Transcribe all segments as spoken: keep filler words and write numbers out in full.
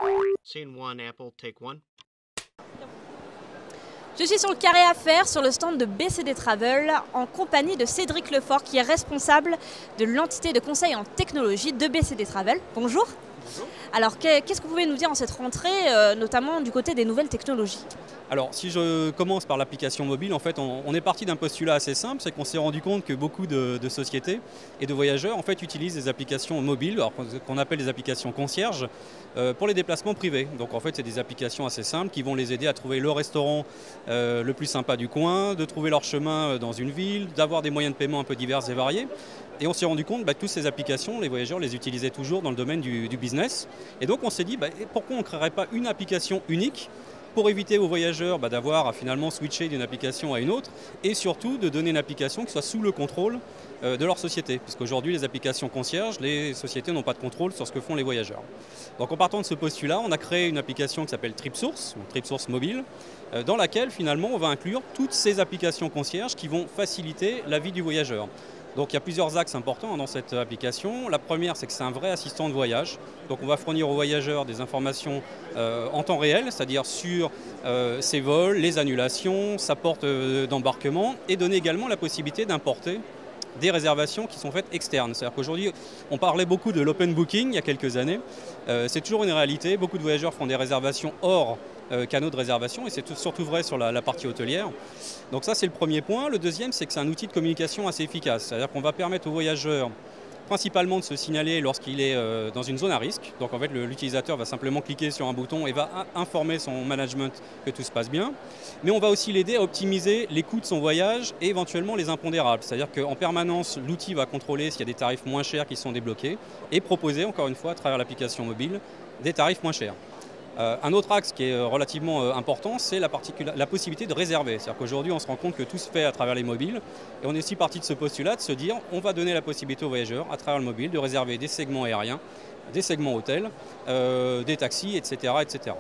Scene one, Apple, take one. Je suis sur le carré affaires, sur le stand de B C D Travel, en compagnie de Cédric Lefort, qui est responsable de l'entité de conseil en technologie de B C D Travel. Bonjour. Bonjour. Alors, qu'est-ce que vous pouvez nous dire en cette rentrée, euh, notamment du côté des nouvelles technologies? Alors, si je commence par l'application mobile, en fait, on, on est parti d'un postulat assez simple, c'est qu'on s'est rendu compte que beaucoup de, de sociétés et de voyageurs, en fait, utilisent des applications mobiles, alors qu'on appelle des applications concierges, euh, pour les déplacements privés. Donc, en fait, c'est des applications assez simples qui vont les aider à trouver le restaurant euh, le plus sympa du coin, de trouver leur chemin dans une ville, d'avoir des moyens de paiement un peu divers et variés. Et on s'est rendu compte bah, que toutes ces applications, les voyageurs les utilisaient toujours dans le domaine du, du business. Et donc, on s'est dit, bah, pourquoi on ne créerait pas une application unique pour éviter aux voyageurs bah, d'avoir à finalement switcher d'une application à une autre et surtout de donner une application qui soit sous le contrôle euh, de leur société. Puisqu'aujourd'hui, les applications concierges, les sociétés n'ont pas de contrôle sur ce que font les voyageurs. Donc en partant de ce postulat, on a créé une application qui s'appelle TripSource, ou TripSource Mobile, euh, dans laquelle finalement on va inclure toutes ces applications concierges qui vont faciliter la vie du voyageur. Donc il y a plusieurs axes importants dans cette application. La première, c'est que c'est un vrai assistant de voyage. Donc on va fournir aux voyageurs des informations euh, en temps réel, c'est-à-dire sur euh, ses vols, les annulations, sa porte euh, d'embarquement, et donner également la possibilité d'importer des réservations qui sont faites externes. C'est-à-dire qu'aujourd'hui, on parlait beaucoup de l'open booking il y a quelques années. Euh, c'est toujours une réalité. Beaucoup de voyageurs font des réservations hors euh, canaux de réservation et c'est surtout vrai sur la, la partie hôtelière. Donc ça, c'est le premier point. Le deuxième, c'est que c'est un outil de communication assez efficace. C'est-à-dire qu'on va permettre aux voyageurs principalement de se signaler lorsqu'il est euh, dans une zone à risque. Donc en fait, l'utilisateur va simplement cliquer sur un bouton et va informer son management que tout se passe bien. Mais on va aussi l'aider à optimiser les coûts de son voyage et éventuellement les impondérables. C'est-à-dire qu'en permanence, l'outil va contrôler s'il y a des tarifs moins chers qui sont débloqués et proposer, encore une fois, à travers l'application mobile, des tarifs moins chers. Euh, un autre axe qui est relativement euh, important, c'est la, la possibilité de réserver. C'est-à-dire qu'aujourd'hui, on se rend compte que tout se fait à travers les mobiles. Et on est aussi parti de ce postulat de se dire on va donner la possibilité aux voyageurs, à travers le mobile, de réserver des segments aériens, des segments hôtels, euh, des taxis, et cetera et cetera.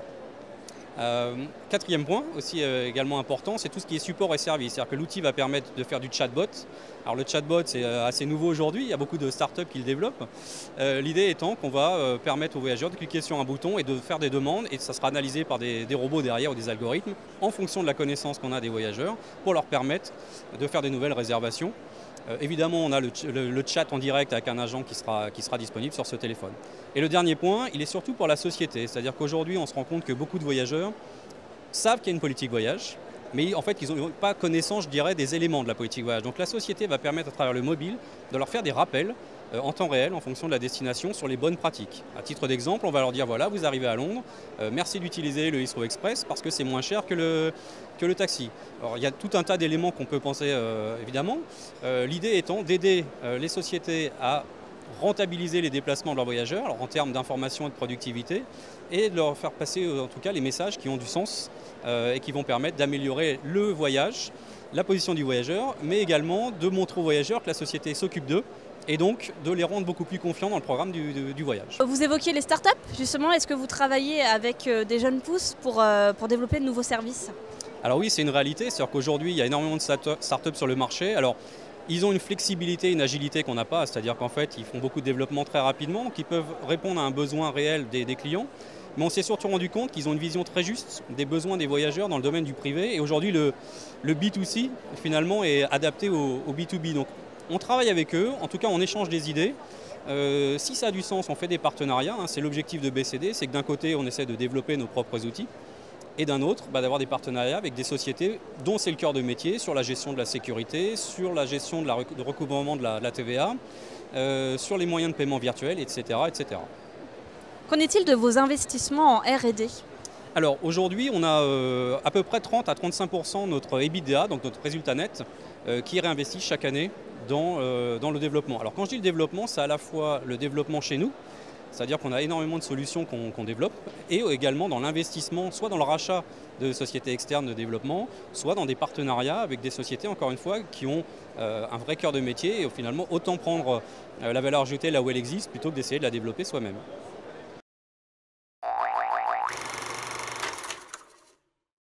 Euh, quatrième point, aussi euh, également important, c'est tout ce qui est support et service. C'est-à-dire que l'outil va permettre de faire du chatbot. Alors le chatbot, c'est euh, assez nouveau aujourd'hui, il y a beaucoup de startups qui le développent. Euh, L'idée étant qu'on va euh, permettre aux voyageurs de cliquer sur un bouton et de faire des demandes et ça sera analysé par des, des robots derrière ou des algorithmes en fonction de la connaissance qu'on a des voyageurs pour leur permettre de faire des nouvelles réservations. Euh, évidemment, on a le, le, le chat en direct avec un agent qui sera, qui sera disponible sur ce téléphone. Et le dernier point, il est surtout pour la société. C'est-à-dire qu'aujourd'hui, on se rend compte que beaucoup de voyageurs savent qu'il y a une politique voyage, mais en fait, ils n'ont pas connaissance, je dirais, des éléments de la politique voyage. Donc la société va permettre, à travers le mobile, de leur faire des rappels euh, en temps réel, en fonction de la destination, sur les bonnes pratiques. À titre d'exemple, on va leur dire, voilà, vous arrivez à Londres, euh, merci d'utiliser le Heathrow Express parce que c'est moins cher que le, que le taxi. Alors, il y a tout un tas d'éléments qu'on peut penser, euh, évidemment. Euh, L'idée étant d'aider euh, les sociétés à rentabiliser les déplacements de leurs voyageurs, alors en termes d'information et de productivité, et de leur faire passer en tout cas les messages qui ont du sens euh, et qui vont permettre d'améliorer le voyage, la position du voyageur, mais également de montrer aux voyageurs que la société s'occupe d'eux et donc de les rendre beaucoup plus confiants dans le programme du, du, du voyage. Vous évoquiez les startups, justement, est-ce que vous travaillez avec des jeunes pousses pour, euh, pour développer de nouveaux services? Alors oui, c'est une réalité, c'est-à-dire qu'aujourd'hui, il y a énormément de startups sur le marché. Alors, ils ont une flexibilité, une agilité qu'on n'a pas, c'est-à-dire qu'en fait, ils font beaucoup de développement très rapidement, donc ils peuvent répondre à un besoin réel des, des clients. Mais on s'est surtout rendu compte qu'ils ont une vision très juste des besoins des voyageurs dans le domaine du privé. Et aujourd'hui, le, le B deux C, finalement, est adapté au, au B deux B. Donc, on travaille avec eux, en tout cas, on échange des idées. Euh, si ça a du sens, on fait des partenariats. Hein, c'est l'objectif de B C D, c'est que d'un côté, on essaie de développer nos propres outils. Et d'un autre, bah, d'avoir des partenariats avec des sociétés dont c'est le cœur de métier, sur la gestion de la sécurité, sur la gestion de la rec de recouvrement de la, de la T V A, euh, sur les moyens de paiement virtuels, et cetera et cetera. Qu'en est-il de vos investissements en R et D? Alors aujourd'hui, on a euh, à peu près trente à trente-cinq pour cent de notre EBITDA, donc notre résultat net, euh, qui est réinvesti chaque année dans, euh, dans le développement. Alors quand je dis le développement, c'est à la fois le développement chez nous, c'est-à-dire qu'on a énormément de solutions qu'on qu'on développe, et également dans l'investissement, soit dans le rachat de sociétés externes de développement, soit dans des partenariats avec des sociétés, encore une fois, qui ont euh, un vrai cœur de métier, et finalement autant prendre euh, la valeur ajoutée là où elle existe, plutôt que d'essayer de la développer soi-même.